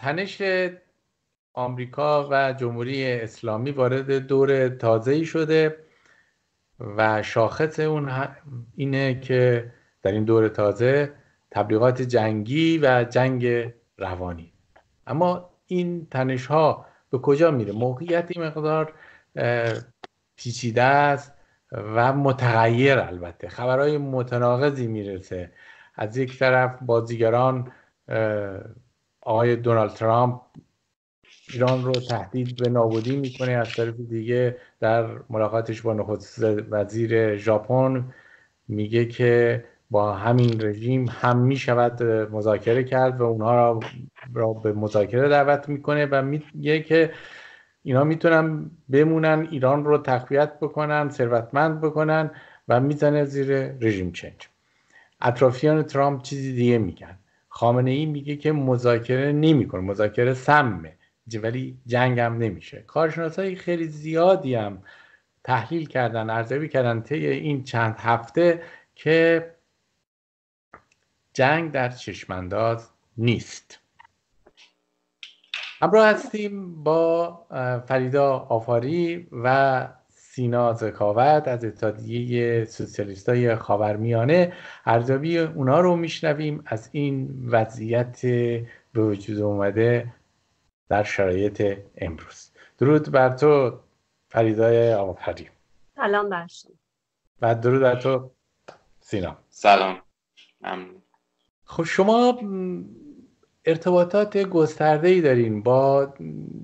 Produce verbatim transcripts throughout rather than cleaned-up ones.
تنش آمریکا و جمهوری اسلامی وارد دور تازه‌ای شده و شاخص اون اینه که در این دور تازه تبلیغات جنگی و جنگ روانی. اما این تنش ها به کجا میره؟ موقعیت این مقدار پیچیده است و متغیر. البته خبرهای متناقضی میرسه. از یک طرف بازیگران آقای دونالد ترامپ ایران رو تهدید به نابودی میکنه، از طرف دیگه در ملاقاتش با نخست وزیر ژاپن میگه که با همین رژیم هم میشود مذاکره کرد و اونها را, را به مذاکره دعوت میکنه و میگه که اینا میتونن بمونن، ایران رو تقویت بکنن، ثروتمند بکنن و میزنه زیر رژیم چنج. اطرافیان ترامپ چیزی دیگه میگن. خامنه ای میگه که مذاکره نمیکنه، مذاکره سمه، ولی جنگ هم نمیشه. کارشناسای خیلی زیادی هم تحلیل کردن، ارزیابی کردن طی این چند هفته که جنگ در چشمانداز نیست. همراه هستیم با فریدا آفاری و سینا ذکاوت از اتحادیه سوسیالیستای خاورمیانه. ارزیابی اونا رو میشنویم از این وضعیت به وجود اومده در شرایط امروز. درود بر تو فریدای آفری. سلام بر شما. و درود بر تو سینا. سلام. ممنون. خب شما ارتباطات گسترده‌ای دارین با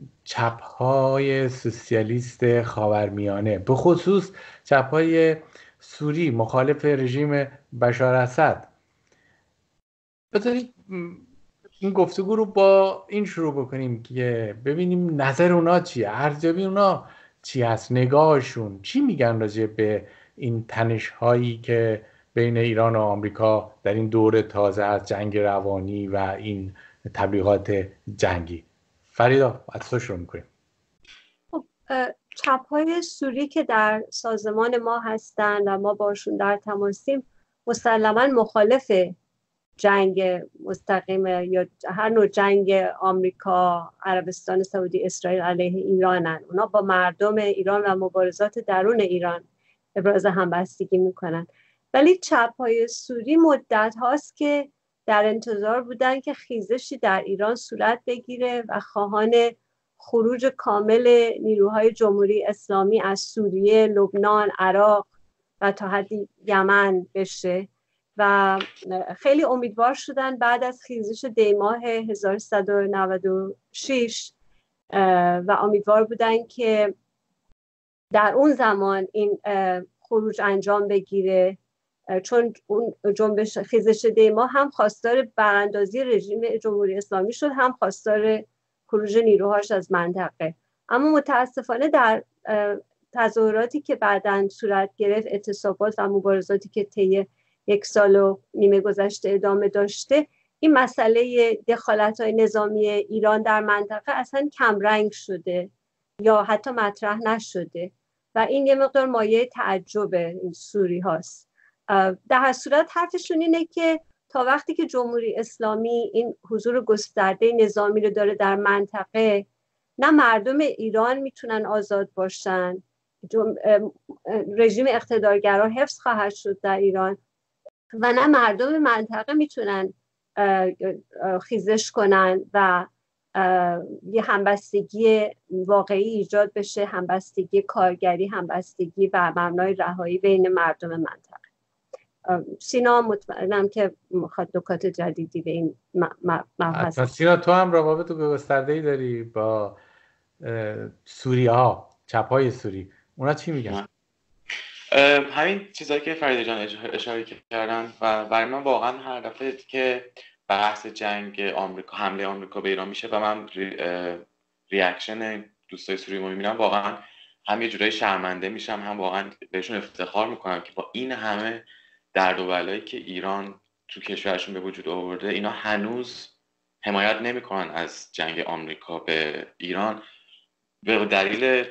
چپ‌های سوسیالیست خاورمیانه، به خصوص چپ‌های سوری مخالف رژیم بشار اسد. بذارید این گفتگو رو با این شروع بکنیم که ببینیم نظر اونا چیه، ارزیابی اونا چی هست، نگاهشون چی میگن راجع به این تنش‌هایی که بین ایران و آمریکا در این دور تازه از جنگ روانی و این تبلیغات جنگی. فریدا از تو شروع میکنیم. خب چپ‌های سوری که در سازمان ما هستن و ما باشون در تماسیم مسلماً مخالف جنگ مستقیم یا هر نوع جنگ آمریکا، عربستان سعودی، اسرائیل علیه ایرانن. اونا با مردم ایران و مبارزات درون ایران ابراز همبستگی میکنن. ولی چپ‌های سوری مدت هاست که در انتظار بودن که خیزشی در ایران صورت بگیره و خواهان خروج کامل نیروهای جمهوری اسلامی از سوریه، لبنان، عراق و تا حدی یمن بشه و خیلی امیدوار شدن بعد از خیزش دیماه هزار و سیصد و نود و شش و امیدوار بودن که در اون زمان این خروج انجام بگیره، چون اون جنبش خیزش دیماه هم خواستار براندازی رژیم جمهوری اسلامی شد، هم خواستار خروج نیروهاش از منطقه. اما متاسفانه در تظاهراتی که بعداً صورت گرفت، اعتصابات و مبارزاتی که طی یک سال و نیمه گذشته ادامه داشته، این مسئله دخالت‌های نظامی ایران در منطقه اصلا کمرنگ شده یا حتی مطرح نشده و این یه مقدار مایه تعجب این سوری هاست. در هر صورت حرفشون اینه که تا وقتی که جمهوری اسلامی این حضور گسترده نظامی رو داره در منطقه، نه مردم ایران میتونن آزاد باشن، رژیم اقتدارگرا حفظ خواهد شد در ایران و نه مردم منطقه میتونن خیزش کنن و یه همبستگی واقعی ایجاد بشه، همبستگی کارگری، همبستگی بر مبنای رهایی بین مردم منطقه. سینا مطمئنم که میخواد نکات جدیدی به این مبحث. سینا تو هم روابط گسترده‌ای داری با سوری ها، چپ های سوری، اونا چی میگن؟ همین چیزایی که فرید جان اشاره کردن و برای من واقعا هر دفعه که بحث جنگ آمریکا، حمله آمریکا به ایران میشه و من ری، ریاکشن دوستای سوری رو میبینم، واقعا هم یه جورایی شرمنده میشم، هم واقعا بهشون افتخار میکنم که با این همه درد و بلایی که ایران تو کشورشون به وجود آورده، اینا هنوز حمایت نمیکنن از جنگ آمریکا به ایران به دلیل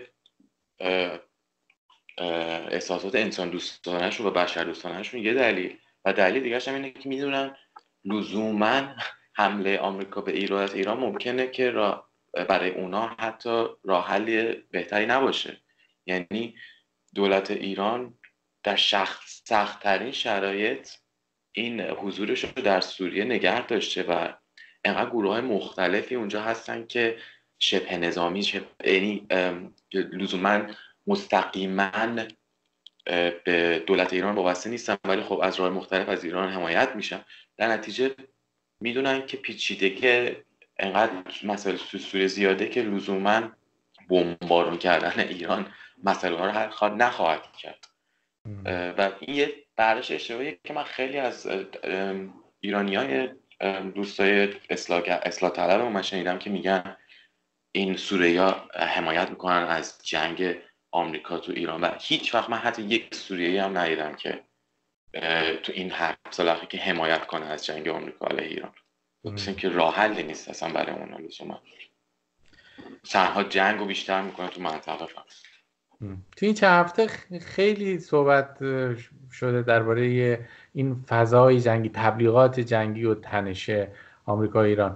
احساسات انسان دوستانه‌شون و بشر دوستانه‌شون. یه دلیل و دلیل دیگه‌ش هم اینه که میدونن لزوماً حمله آمریکا به ایران از ایران ممکنه که را برای اونا حتی راه حل بهتری نباشه. یعنی دولت ایران در سخت‌ترین شرایط این حضورش رو در سوریه نگه داشته و انقدر گروه‌های مختلفی اونجا هستن که شبه نظامی، شبه یعنی لزوما مستقیما به دولت ایران وابسته نیستن ولی خب از راه مختلف از ایران حمایت میشن. در نتیجه میدونن که پیچیدگی انقدر مسائل سوریه زیاده که لزوما بمبارون کردن ایران مسئله ها رو حل خواهد نخواهد کرد. و این یه برداشت اشتباهیه که من خیلی از ایرانیای دوستای اصلاح اصلاح طلب رو من شنیدم که میگن این سوریه‌ها حمایت میکنن از جنگ آمریکا تو ایران و هیچ وقت من حتی یک سوریه‌ای هم ندیدم که تو این هفت سال اخیر که حمایت کنه از جنگ آمریکا علیه ایران. مثل که راه حلی نیست اصلا برای اونها لزوما. تنها جنگو بیشتر میکنه تو منطقه فقط. تو این چند هفته خیلی صحبت شده درباره این فضای جنگی، تبلیغات جنگی و تنش آمریکا و ایران.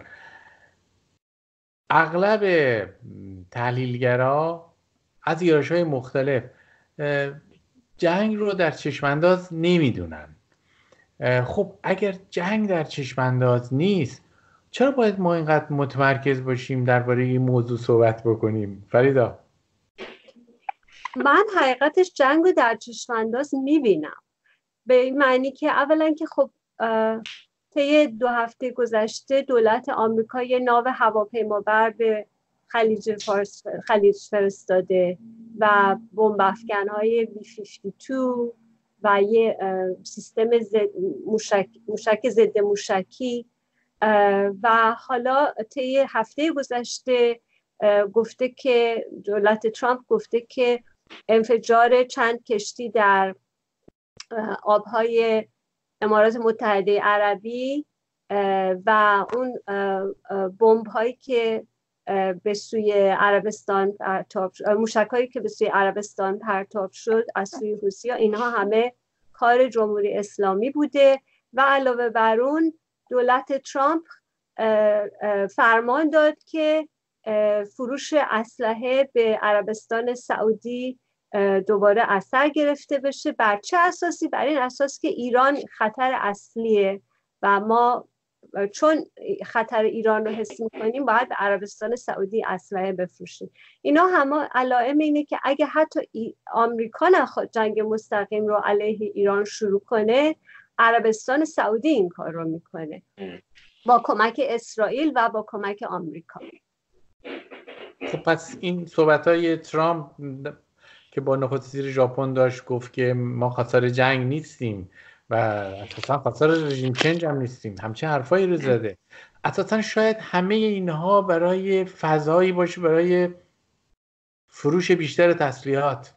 اغلب تحلیلگرا از یارش‌های مختلف جنگ رو در چشمانداز نمیدونن. خب اگر جنگ در چشمانداز نیست چرا باید ما اینقدر متمرکز باشیم درباره این موضوع صحبت بکنیم؟ فریدا. من حقیقتش جنگ رو در چشمانداز میبینم، به این معنی که اولا که خب طی دو هفته گذشته دولت آمریکا یه ناو هواپیمابر به خلیج فارس خلیج فرستاده و بمب افکن‌های بی پنجاه و دو و یه سیستم زد موشک موشک ضد موشکی و حالا طی هفته گذشته گفته که دولت ترامپ گفته که انفجار چند کشتی در آبهای امارات متحده عربی و اون بمب هایی که به سوی عربستان پرتاب شد، موشک هایی که به سوی عربستان پرتاب شد از سوی حوثی‌ها، اینها همه کار جمهوری اسلامی بوده. و علاوه بر اون دولت ترامپ فرمان داد که فروش اسلحه به عربستان سعودی دوباره اثر گرفته بشه. بر چه اساسی؟ بر این اساس که ایران خطر اصلیه و ما چون خطر ایران رو حس می‌کنیم باید به عربستان سعودی اسلحه بفروشیم. اینا همه علائم اینه که اگه حتی آمریکا نخواد جنگ مستقیم رو علیه ایران شروع کنه، عربستان سعودی این کار رو میکنه با کمک اسرائیل و با کمک آمریکا. خب پس این صحبت‌های ترامپ که با نخست وزیر ژاپن داشت گفت که ما خواستار جنگ نیستیم و اساسا خواستار رژیم چنج هم نیستیم، همچه حرفایی رو زده. اساسا شاید همه اینها برای فضایی باشه برای فروش بیشتر تسلیحات.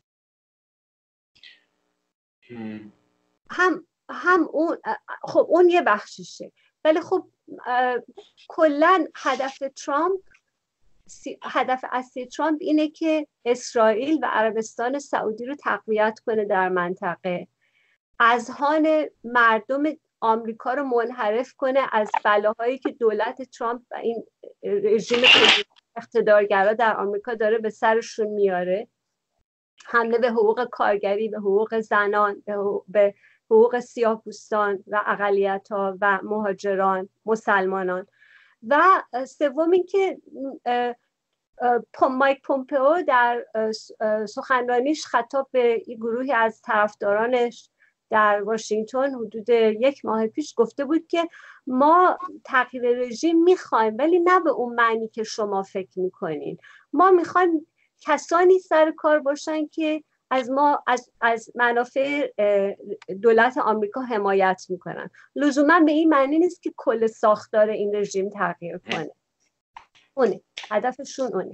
هم هم اون خب اون یه بخششه، ولی خب کلا هدف ترامپ هدف اصلی ترامپ اینه که اسرائیل و عربستان سعودی رو تقویت کنه در منطقه، اذهان مردم آمریکا رو منحرف کنه از بلاهایی که دولت ترامپ و این رژیم اقتدارگرا در آمریکا داره به سرشون میاره. حمله به حقوق کارگری، به حقوق زنان، به حقوق, به حقوق سیاه‌پوستان و اقلیت‌ها و مهاجران، مسلمانان. و سوم این که مایک پومپئو در سخنرانیش خطاب به گروهی از طرفدارانش در واشنگتن حدود یک ماه پیش گفته بود که ما تغییر رژیم میخوایم ولی نه به اون معنی که شما فکر میکنین. ما میخوایم کسانی سر کار باشن که از ما از از منافع دولت آمریکا حمایت میکنن. لزوما به این معنی نیست که کل ساختار این رژیم تغییر کنه. اونه هدفشون اونه.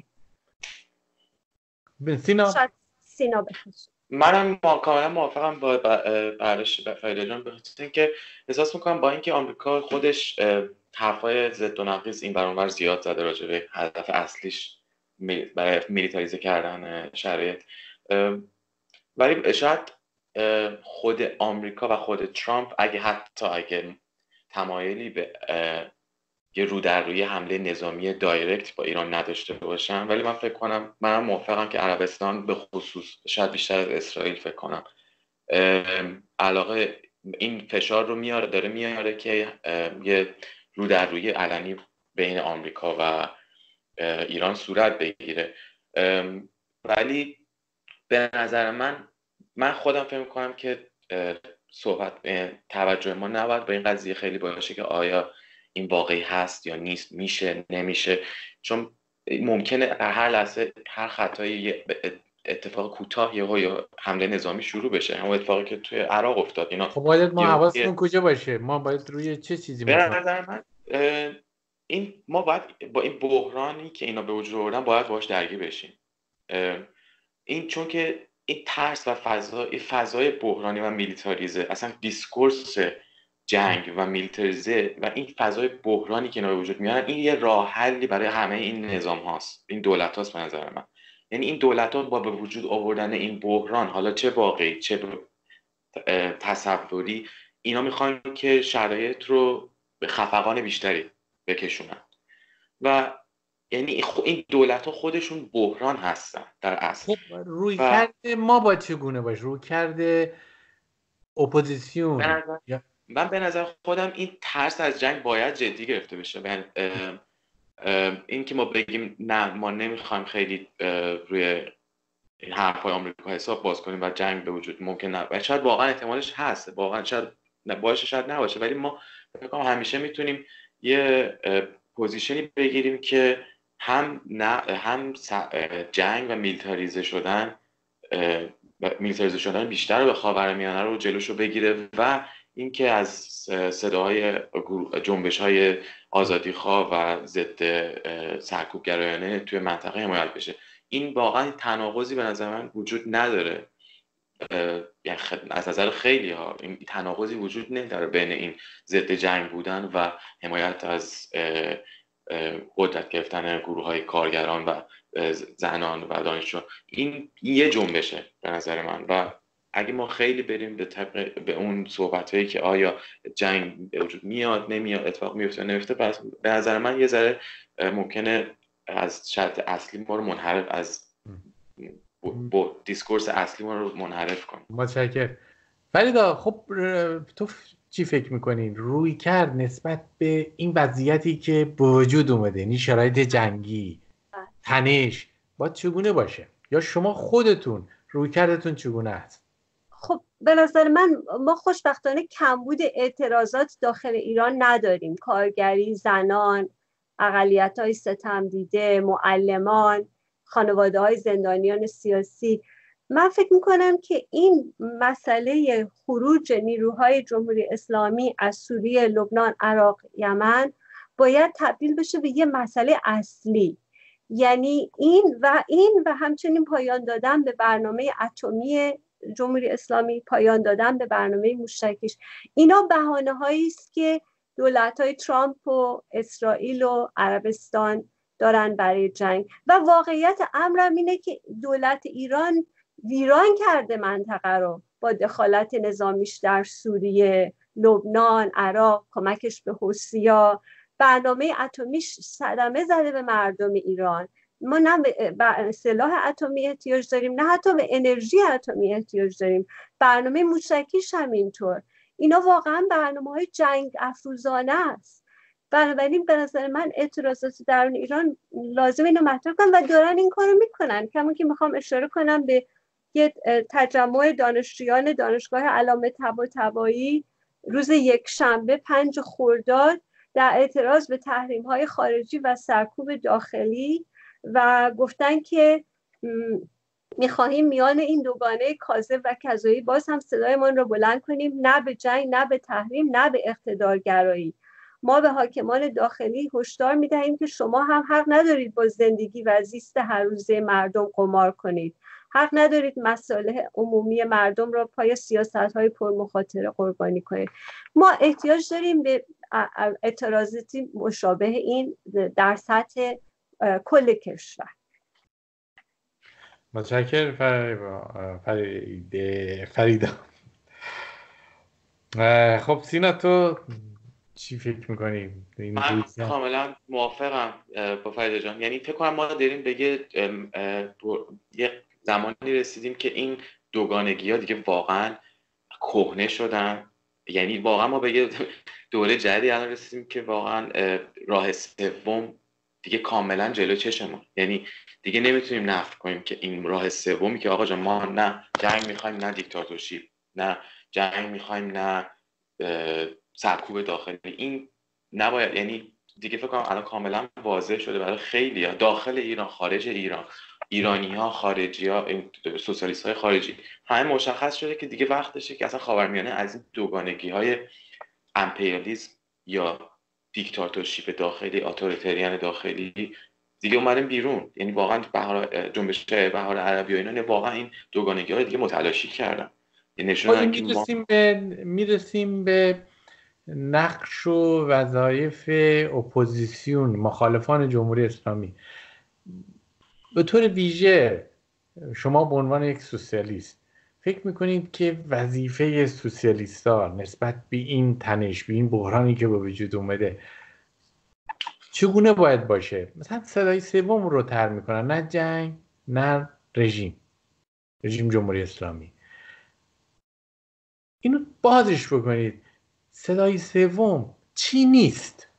سینا سینا بخش. منم کاملا موافقم با برداشت فریدا جان، به خاطر اینکه احساس میکنم با اینکه آمریکا خودش حرفای ضد و نقیض این بر اونور زیاد زده راجع به هدف اصلیش برای میلیتاریزه کردن شرایط، ولی شاید خود آمریکا و خود ترامپ اگه حتی اگه تمایلی به یه رو در روی حمله نظامی دایرکت با ایران نداشته باشن. ولی من فکر کنم، منم موافقم که عربستان به خصوص، شاید بیشتر از اسرائیل فکر کنم، علاقه این فشار رو میاره داره میاره که یه رو در روی علنی بین آمریکا و ایران صورت بگیره. ولی به نظر من من خودم فکر می‌کنم که صحبت توجه ما نباید به این قضیه خیلی باشه که آیا این واقعی هست یا نیست، میشه نمیشه، چون ممکنه هر لحظه هر خطایی اتفاق کوتاه یا حمله نظامی شروع بشه، همون اتفاقی که توی عراق افتاد. اینا خب باید ما حواسمون کجا باشه؟ ما باید روی چه چیزی به نظر من این ما باید با این بحرانی که اینا به وجود آوردن باید باهاش درگیر بشیم. این چون که این ترس و فضا این فضای بحرانی و میلیتاریزه، اصلا دیسکورس جنگ و میلیتاریزه و این فضای بحرانی که اینا به وجود میارن، این یه راه حلی برای همه این نظام هاست، این دولت هاست به نظر من. یعنی این دولت ها با به وجود آوردن این بحران، حالا چه واقعی چه تصوری، اینا میخوان که شرایط رو به خفقان بیشتری بکشونن و یعنی این دولت ها خودشون بحران هستن در اصل. خب روی و... کرده ما با چگونه باشه؟ روی کرده اپوزیسیون من, یا... من به نظر خودم این ترس از جنگ باید جدی گرفته بشه. این که ما بگیم نه ما نمیخوایم خیلی روی حرفای آمریکا حساب باز کنیم و جنگ به وجود ممکن نه، و شاید واقعا احتمالش هست، واقعا شاید باشه شاید نباشه، ولی ما فکر کنم همیشه میتونیم یه پوزیشنی بگیریم که هم نه هم جنگ و میلیتاریزه شدن میلیتاریزه شدن بیشتر به خاورمیانه رو جلوشو بگیره و اینکه از صداهای جنبش‌های آزادیخواه و ضد سرکوبگرایانه توی منطقه حمایت بشه. این واقعا تناقضی به نظر من وجود نداره، یعنی از نظر خیلی ها این تناقضی وجود نداره بین این ضد جنگ بودن و حمایت از قدرت گرفتن گروه های کارگران و زنان و دانشجو. این یه جنبشه به نظر من و اگه ما خیلی بریم به طبق به اون صحبتایی که آیا جنگ به وجود میاد نمیاد اتفاق میفته نمیفته، پس به نظر من یه ذره ممکنه از شرط اصلی ما رو منحرف از با دیسکورس اصلی ما رو منحرف کنیم. متشکرم. فریدا خب تو چی فکر میکنین روی کرد نسبت به این وضعیتی که به وجود اومده، این شرایط جنگی تنش باید چگونه باشه، یا شما خودتون روی کردتون چگونه است؟ خب به نظر من ما خوشبختانه کمبود اعتراضات داخل ایران نداریم. کارگری، زنان، اقلیت‌های ستم دیده، معلمان، خانواده‌های زندانیان سیاسی. من فکر میکنم که این مسئله خروج نیروهای جمهوری اسلامی از سوریه، لبنان، عراق، یمن باید تبدیل بشه به یه مسئله اصلی. یعنی این و این و همچنین پایان دادن به برنامه اتمی جمهوری اسلامی، پایان دادن به برنامه موشکیش. اینا بهانه‌هایی است که دولت‌های ترامپ و اسرائیل و عربستان دارن برای جنگ و واقعیت امرم اینه که دولت ایران ویران کرده منطقه رو با دخالت نظامیش در سوریه، لبنان، عراق، کمکش به حوثی‌ها. برنامه اتمیش صدمه زده به مردم ایران. ما نه به سلاح اتمی احتیاج داریم، نه حتی به انرژی اتمی احتیاج داریم. برنامه موشکیش هم اینطور. اینا واقعا برنامه‌های جنگ افروزانه است. بنابراین به نظر من اعتراضات درون ایران لازم اینو مطرح کنن و دارن این کارو میکنن. کما که میخوام اشاره کنم به یه تجمع دانشجویان دانشگاه علامه طباطبایی روز یک شنبه پنج خرداد در اعتراض به تحریم‌های خارجی و سرکوب داخلی و گفتن که میخواهیم میان این دوگانه کاذب و کذایی باز هم صدایمان را بلند کنیم، نه به جنگ، نه به تحریم، نه به اقتدارگرایی. ما به حاکمان داخلی هشدار میدهیم که شما هم حق ندارید با زندگی و زیست هر روزه مردم قمار کنید. حق ندارید مصالح عمومی مردم را پای سیاست‌های پرمخاطره قربانی کنید. ما احتیاج داریم به اعتراضاتی مشابه این در سطح کل کشور. متشکرم فریده فریدا. خب سینا تو چی فکر میکنی؟ من کاملا موافقم با فرید جان. یعنی فکر کنم ما داریم به یه زمانی رسیدیم که این دوگانگی ها دیگه واقعا کهنه شدن. یعنی واقعا ما به یه دوره جدیدی الان رسیدیم که واقعا راه سوم دیگه کاملا جلو چشمون. یعنی دیگه نمیتونیم نفی کنیم که این راه سومی که آقا جان ما نه جنگ میخوایم نه دیکتاتورشیپ، نه جنگ میخوایم نه سرکوب داخلی، این نباید. یعنی دیگه فکر کنم الان کاملا واضح شده برای خیلی‌ها داخل ایران، خارج ایران، ایرانی‌ها، خارجی‌ها، سوسیالیست‌های خارجی، همه مشخص شده که دیگه وقتشه که اصلا خاورمیانه از این دوگانگی‌های امپریالیسم یا دیکتاتورشیپ داخلی، اتوریتریان داخلی دیگه اومدن بیرون. یعنی واقعا بهار جنبش بهار عربی و اینا واقعا این دوگانگی‌ها رو دیگه متلاشی کردن. یعنی نشون که میرسیم به میرسیم به نقش و وظایف اپوزیسیون، مخالفان جمهوری اسلامی. به طور ویژه شما به عنوان یک سوسیالیست فکر میکنید که وظیفه سوسیالیست‌ها نسبت به این تنش، به این بحرانی که به وجود اومده چگونه باید باشه؟ مثلا صدای سوم رو تر میکنن، نه جنگ نه رژیم رژیم جمهوری اسلامی. اینو بازش بکنید. صدای سوم چی نیست؟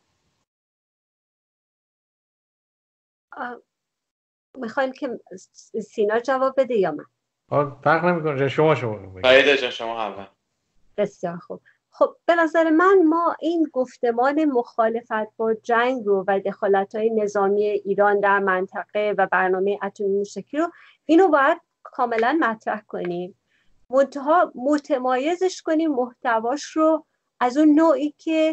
میخواین که سینا جواب بده یا من؟ فرق نمیکنه، شما شما فرید جان شما اول. بسیار خوب. خب به نظر من ما این گفتمان مخالفت با جنگ رو و دخالت‌های نظامی ایران در منطقه و برنامه اتمی موشکی رو اینو باید کاملا مطرح کنیم، منتها متمایزش کنیم محتواش رو از اون نوعی که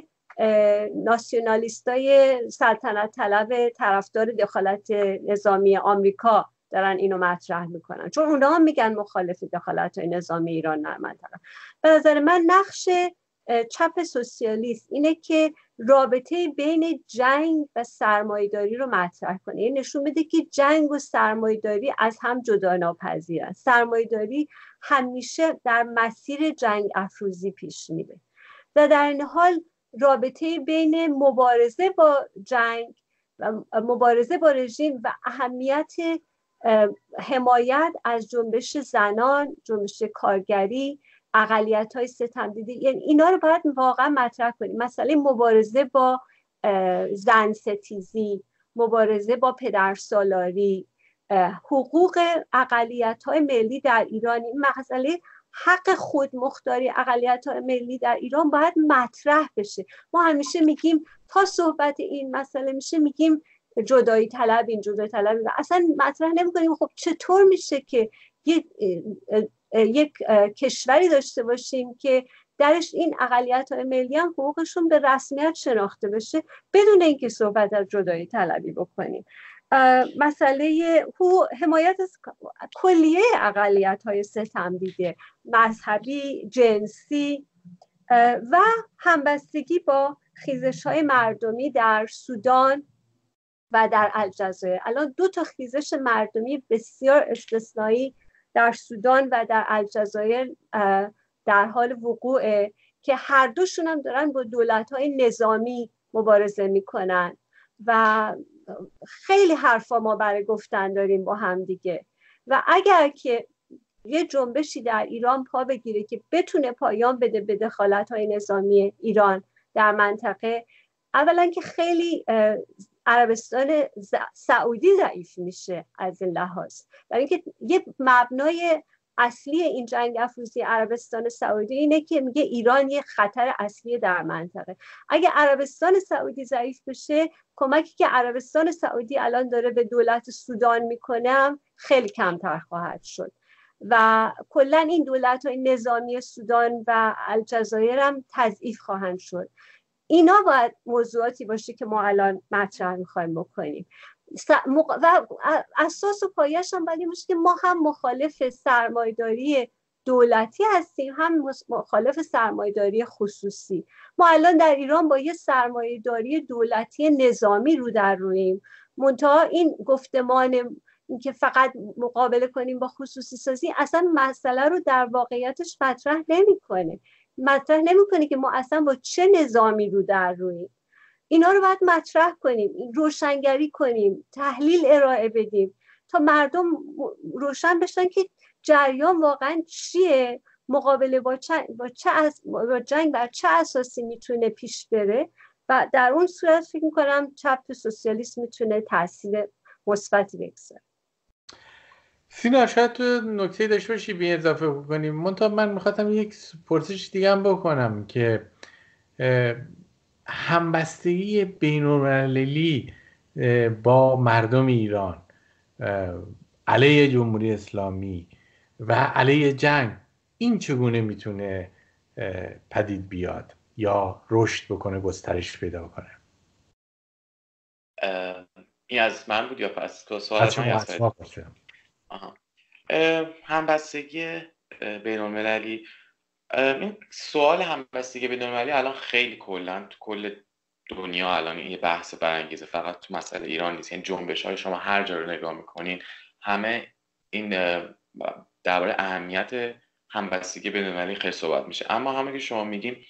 ناسیونالیستای سلطنت طلب طرفدار دخالت نظامی آمریکا دارن اینو مطرح میکنن، چون اونا هم میگن مخالف دخالت‌های نظامی ایران در منطقه. به نظر من نقش چپ سوسیالیست اینه که رابطه بین جنگ و سرمایه‌داری رو مطرح کنه. این نشون بده که جنگ و سرمایه‌داری از هم جدا ناپذیرن. سرمایه‌داری همیشه در مسیر جنگ افروزی پیش میره و در این حال رابطه بین مبارزه با جنگ و مبارزه با رژیم و اهمیت حمایت از جنبش زنان، جنبش کارگری، اقلیت‌های ستمدیده، یعنی اینا رو باید واقعا مطرح کنیم. مثلا مبارزه با زن ستیزی، مبارزه با پدرسالاری، حقوق اقلیت‌های ملی در ایران، این مسئله حق خودمختاری اقلیت‌های ملی در ایران باید مطرح بشه. ما همیشه میگیم تا صحبت این مسئله میشه میگیم جدایی طلب، این جدایی طلب، و اصلا مطرح نمی‌کنیم خب چطور میشه که یک یک کشوری داشته باشیم که درش این اقلیت‌های ملی هم حقوقشون به رسمیت شناخته بشه بدون اینکه صحبت از جدایی طلبی بکنیم. مسئله حمایت از کلیه اقلیت‌های ستمدیده، مذهبی، جنسی و همبستگی با خیزش‌های مردمی در سودان و در الجزایر. الان دو تا خیزش مردمی بسیار استثنایی در سودان و در الجزایر در حال وقوعه که هر دوشون هم دارن با دولت‌های نظامی مبارزه میکنن و خیلی حرفا ما برای گفتن داریم با هم دیگه. و اگر که یه جنبشی در ایران پا بگیره که بتونه پایان بده به دخالت‌های نظامی ایران در منطقه، اولا که خیلی عربستان سعودی ضعیف میشه از این لحاظ، برای اینکه یه مبنای اصلی این جنگ افروزی عربستان سعودی اینه که میگه ایران یه خطر اصلی در منطقه. اگه عربستان سعودی ضعیف بشه، کمکی که عربستان سعودی الان داره به دولت سودان میکنه خیلی کمتر خواهد شد و کلا این دولت‌های نظامی سودان و الجزایر هم تضعیف خواهند شد. اینا باید موضوعاتی باشه که ما الان مطرح میخوایم بکنیم و اساس و پایش هم باید باشه که ما هم مخالف سرمایه‌داری دولتی هستیم، هم مخالف سرمایه‌داری خصوصی. ما الان در ایران با یه سرمایه‌داری دولتی نظامی رو در رویم، منتها این گفتمان که فقط مقابله کنیم با خصوصی سازی اصلا مسئله رو در واقعیتش مطرح نمی‌کنه. مطرح نمیکنه که ما اصلا با چه نظامی رو در رویم. اینا رو باید مطرح کنیم، روشنگری کنیم، تحلیل ارائه بدیم تا مردم روشن بشن که جریان واقعا چیه، مقابله با چه با چه از با جنگ بر چه اساسی میتونه پیش بره و در اون صورت فکر میکنم چپ سوسیالیسم میتونه تاثیر مثبتی بگذاره. سینا شاید تو نکته داشته باشی به اضافه بکنیم. منتها من میخواستم یک پرسش دیگه هم بکنم که همبستگی بین‌المللی با مردم ایران علیه جمهوری اسلامی و علیه جنگ این چگونه میتونه پدید بیاد یا رشد بکنه، گسترش پیدا کنه؟ این از من بود یا پس تو سوال از من یا از آها. همبستگی بین‌المللی، این سوال همبستگی بین‌المللی الان خیلی کلا تو کل دنیا الان یه بحث برانگیزه، فقط تو مسئله ایران نیست. یعنی جنبش‌های شما هر جا رو نگاه میکنین همه این درباره اهمیت همبستگی بین‌المللی خیلی صحبت میشه. اما همه که شما میگین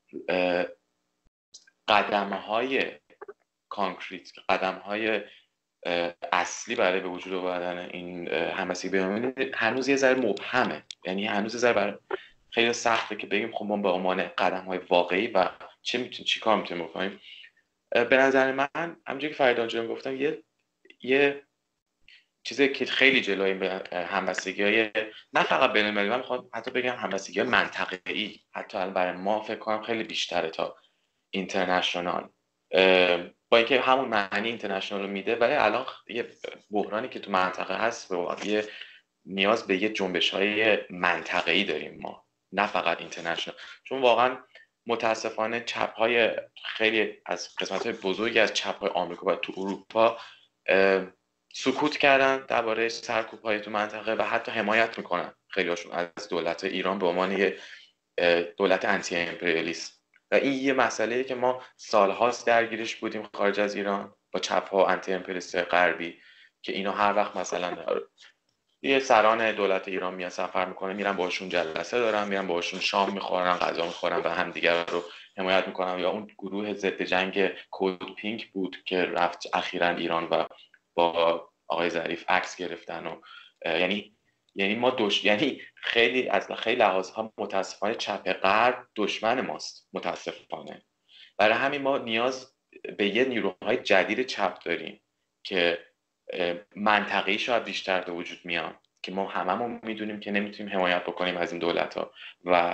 قدم‌های کانکریت، قدم‌های اصلی برای به وجود آوردن این همبستگی بین‌المللی هنوز یه ذره مبهمه. یعنی هنوز یه ذره برای خیلی سخته که بگیم خب ما به عنوان قدم‌های واقعی و چه میتونیم چی کار میتونیم بکنیم. به نظر من همونجوری که فریدون جان گفتم یه یه چیزی که خیلی جلوی همبستگی‌های نه فقط بین‌المللی، من میخوام حتی بگم همبستگی‌های منطقه‌ای حتی الان برای ما فکر کنم خیلی بیشتره تا اینترنشنال، با اینکه همون معنی اینترنشنال رو میده، ولی الان یه بحرانی که تو منطقه هست یه نیاز به یه جنبش‌های منطقه‌ای داریم ما، نه فقط اینترنشنال. چون واقعا متاسفانه چپ‌های خیلی از قسمت‌های بزرگی از چپ‌های آمریکا و تو اروپا سکوت کردن درباره سرکوب‌های تو منطقه و حتی حمایت میکنن خیلی‌هاشون از دولت ایران به عنوان یه دولت آنتی امپریالیست. و این یه مسئله‌ای که ما سال‌هاست درگیرش بودیم خارج از ایران با چپ‌ها آنتی امپریالیست غربی، که اینا هر وقت مثلا یه سران دولت ایران میان سفر میکنه، میرن باشون جلسه دارن، میرن باشون شام میخورن، غذا میخورن و همدیگر رو حمایت میکنن. یا اون گروه ضد جنگ کد پینک بود که رفت اخیراً ایران و با آقای ظریف عکس گرفتن و یعنی یعنی ما دوش یعنی خیلی از خیلی لحاظها متاسفانه چپ غرب دشمن ماست متاسفانه. برای همین ما نیاز به یه نیروهای جدید چپ داریم که منطقه‌ای شاید بیشتر به وجود میان، که ما هممون میدونیم که نمیتونیم حمایت بکنیم از این دولت‌ها. و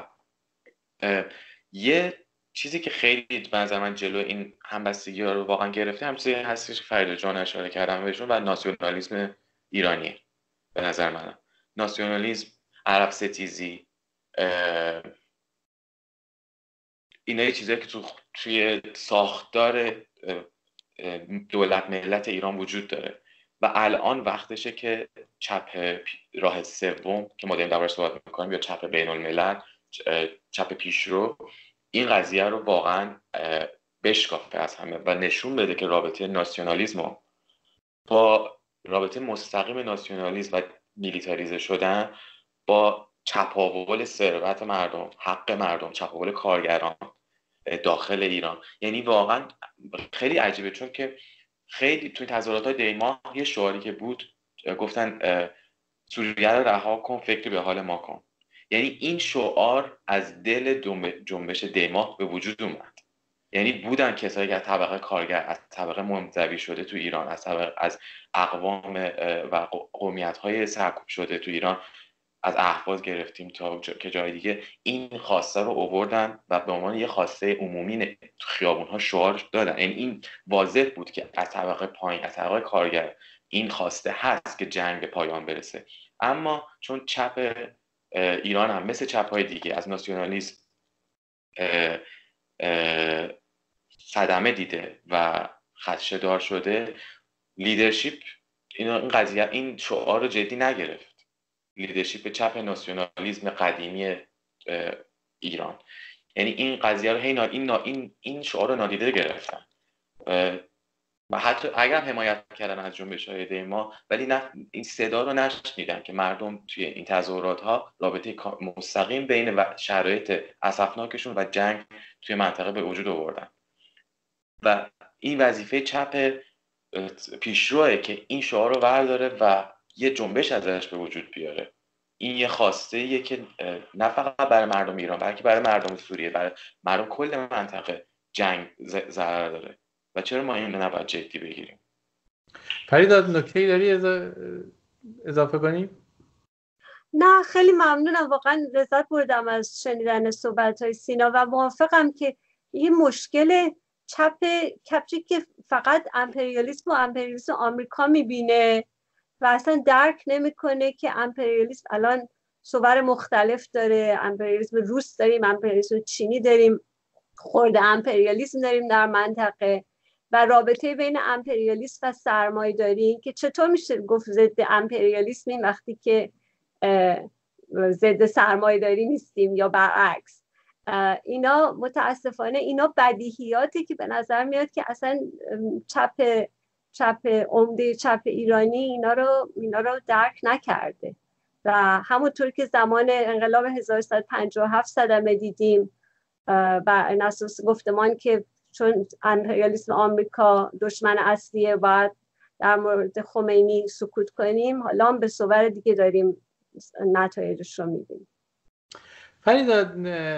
یه چیزی که خیلی به نظر من جلو این همبستگی‌ها رو واقعا گرفته هم چیزی هستش که فرید جان اشاره کردم بهشون و ناسیونالیسم ایرانی. به نظر من ناسیونالیسم، عرب ستیزی، اینا یه چیزایی که تو توی ساختار دولت ملت ایران وجود داره و الان وقتشه که چپ راه سوم که ما داریم دربارش صحبت می‌کنیم یا چپ بین‌الملل، چپ پیشرو، این قضیه رو واقعا بشکافه از همه و نشون بده که رابطه ناسیونالیسم با رابطه مستقیم ناسیونالیسم و میلیتاریزه شدن با چپاول ثروت مردم، حق مردم، چپاول کارگران داخل ایران. یعنی واقعا خیلی عجیبه، چون که خیلی توی تظاهرات‌های دیماه یه شعاری که بود گفتن سوریه رو رها کن، فکر به حال ما کن. یعنی این شعار از دل جنبش دیماه به وجود اومد. یعنی بودن کسایی که از طبقه کارگر، از طبقه منزوی شده تو ایران، از طبقه از اقوام و قومیت‌های سرکوب شده تو ایران، از اهواز گرفتیم تا که جای دیگه، این خواسته رو آوردن و به عنوان یه خواسته عمومی تو خیابون‌ها شعار دادن. یعنی این واضح بود که از طبقه پایین، از طبقه کارگر این خواسته هست که جنگ به پایان برسه. اما چون چپ ایران هم مثل چپ‌های دیگه از ناسیونالیسم صدمه دیده و خدشه‌دار شده، لیدرشپ این قضیه این شعار رو جدی نگرفت. لیدرشپ چپ ناسیونالیسم قدیمی ایران، یعنی این قضیه رو هی این این این شعار رو نادیده گرفتن. و حتی اگر حمایت کردن از جنبش‌های ما، ولی نه این صدا رو نشنیدن که مردم توی این تظاهرات ها رابطه مستقیم بین شرایط اسفناکشون و جنگ توی منطقه به وجود آوردن و این وظیفه چپ پیشروه که این شعار رو برداره و یه جنبش ازش به وجود بیاره. این یه خواسته ایه که نه فقط برای مردم ایران بلکه برای مردم سوریه، برای مردم کل منطقه جنگ ضرر داره و چرا ما این رو نباید جدی بگیریم؟ فریدا نکته‌ای داری اضافه کنی؟ نه خیلی ممنونم، واقعا لذت بردم از شنیدن صحبت‌های سینا و موافقم که این مشکل چپ کپچی که فقط امپریالیسم و امپریالیسم آمریکا میبینه و اصلا درک نمیکنه که امپریالیسم الان صور مختلف داره. امپریالیسم روس داریم، امپریالیسم چینی داریم، خورده امپریالیسم داریم در منطقه و رابطه بین امپریالیسم و سرمایه‌داری که چطور میشه گفت ضد امپریالیسم وقتی که ضد سرمایه‌داری نیستیم یا برعکس. اینا متاسفانه اینا بدیهیاتی که به نظر میاد که اصلا چپ چپ عمده چپ ایرانی اینا رو اینا رو درک نکرده و همونطور که زمان انقلاب هزار و سیصد و پنجاه و هفت صدمه دیدیم بر اساس گفتمان که چون امپریالیسم آمریکا دشمن اصلیه باید در مورد خمینی سکوت کنیم، حالا هم به صور دیگه داریم نتایجش رو میبینیم. فریدا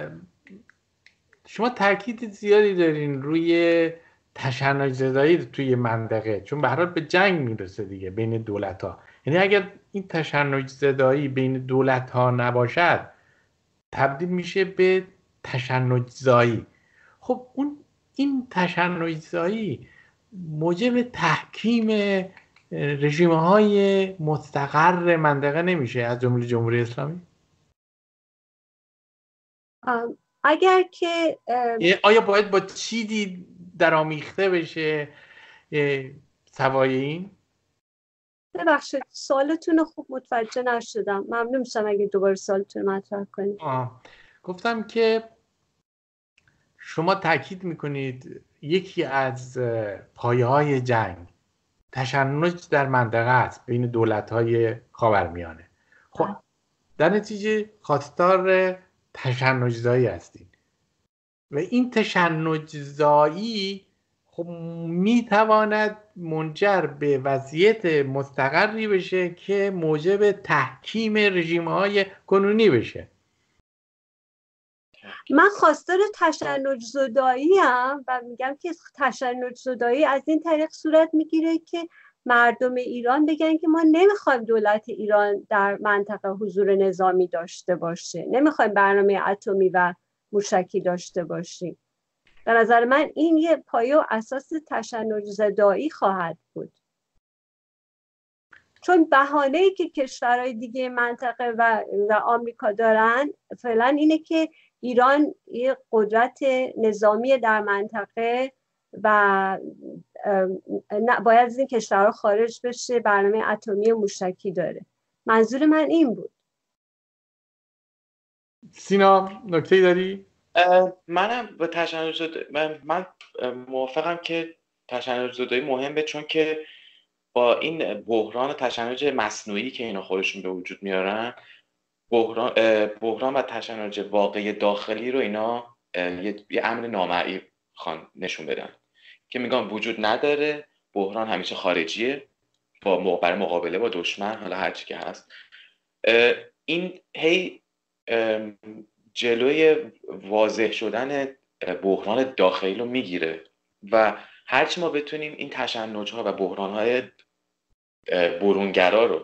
شما تاکید زیادی دارین روی تشنج زدایی توی منطقه، چون به هر حال به جنگ میرسه دیگه بین دولت ها. یعنی اگر این تشنج زدایی بین دولت ها نباشد تبدیل میشه به تشنج زایی. خب اون این تشنج زایی موجب تحکیم رژیم های مستقر منطقه نمیشه از جمله جمهوری اسلامی؟ اگر که آیا باید با چیزی درآمیخته بشه سوای این؟ ببخشید سوالتون خوب متوجه نشدم، ممنون میشم اگه دوباره سوالتون مطرح کنید. آه. گفتم که شما تاکید میکنید یکی از پایه‌های جنگ تشنج در منطقه است بین دولت‌های خاورمیانه. خب در نتیجه خواستار تشنج زایی هستید و این تشنج زایی خب میتواند منجر به وضعیت مستقری بشه که موجب تحکیم رژیم‌های کنونی بشه. من خواستار تشنج زدایی ام و میگم که تشنج زدایی از این طریق صورت میگیره که مردم ایران بگن که ما نمیخوایم دولت ایران در منطقه حضور نظامی داشته باشه، نمیخوایم برنامه اتمی و موشکی داشته باشیم. به نظر من این یه پایه و اساس تشنج زدایی خواهد بود، چون بهانه‌ای که کشورهای دیگه منطقه و, و آمریکا دارن فعلا اینه که ایران یه قدرت نظامی در منطقه و باید از این کشورها خارج بشه، برنامه اتمی و موشکی داره. منظور من این بود. سینا نکته‌ای داری؟ منم به تشنج من, من موافقم که تشنج زدایی مهمه، چون که با این بحران تشنج مصنوعی که اینا خودشون به وجود میارن، بحران بحران و تشنج واقعی داخلی رو اینا یه, یه امر نامرئی خوان نشون بدن که میگم وجود نداره. بحران همیشه خارجیه با برای مقابله با دشمن، حالا هر چی که هست. این هی جلوی واضح شدن بحران داخلی رو میگیره و هرچی ما بتونیم این تشنج ها و بحران های برونگرا رو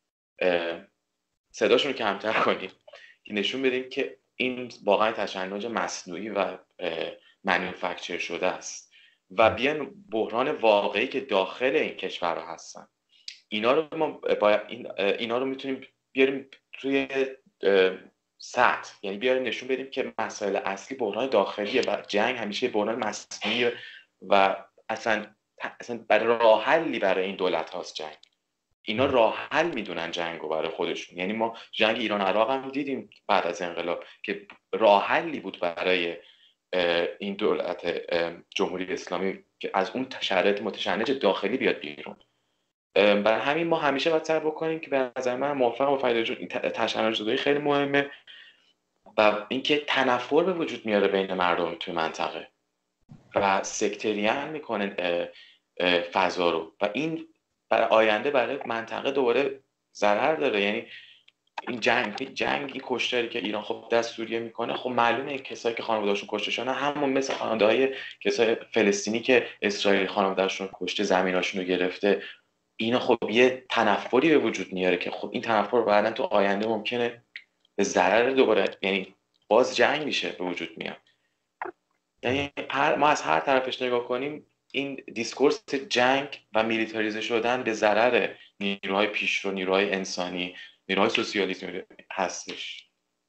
صداشون رو کمتر کنیم که نشون بدیم که این واقعا تشنج مصنوعی و مانیفکتچر شده است و بیان بحران واقعی که داخل این کشورها هستن اینا رو ما باید این اینا رو میتونیم بیاریم توی سطح، یعنی بیاریم نشون بدیم که مسائل اصلی بحران داخلیه و جنگ همیشه بحران مصنوعی و اصلا اصلا برای راه حلی برای این دولت هاست جنگ. اینا راه حل میدونن جنگو برای خودشون. یعنی ما جنگ ایران عراق هم دیدیم بعد از انقلاب که راه حلی بود برای این دولت جمهوری اسلامی که از اون شرایط متشنج داخلی بیاد بیرون. برای همین ما همیشه باید سعی بکنیم که به نظر من موافقم با فرید جون، این تشنج زدایی خیلی مهمه و اینکه تنفر به وجود میاره بین مردم توی منطقه و سکتریان میکنه فضا رو و این برای آینده برای منطقه دوباره ضرر داره. یعنی این جنگ جنگ این کشتاری که ایران خب دست سوریه میکنه، خب معلومه کسایی که خانواده‌هاشون کشته شدن همون مثل خانواده‌های کسای فلسطینی که اسرائیل خانواده‌هاشون کشته زمیناشون رو گرفته، اینا خب یه تنفری به وجود میاره که خب این تنفر بعداً تو آینده ممکنه به ضرر دوباره، یعنی باز جنگ میشه به وجود میاد. یعنی هر ما از هر طرفش نگاه کنیم این دیسکورس جنگ و میلیتاریزه شدن به ضرر نیروهای پیشرو، نیروهای انسانی، نیروهای سوسیالیسم هستش.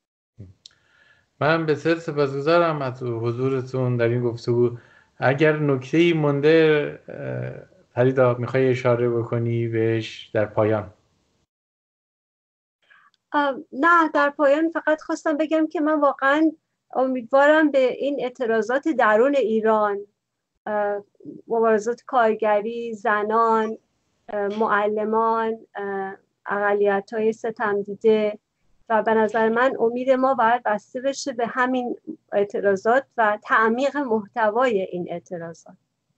من بسیار سپاسگزارم از حضورتون در این گفتگو. اگر نکته‌ای مونده فریدا میخوای اشاره بکنی بهش در پایان؟ نه، در پایان فقط خواستم بگم که من واقعا امیدوارم به این اعتراضات درون ایران، مبارزات کارگری، زنان، معلمان، اقلیت‌های ستمدیده و به نظر من امید ما باید بسته بشه به همین اعتراضات و تعمیق محتوای این اعتراضات.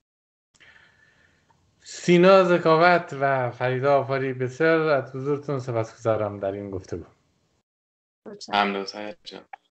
سینا ذکاوت و فریدا آفاری، بسیار از حضورتون سپاسگزارم در این گفتگو. ممنون سعید جان.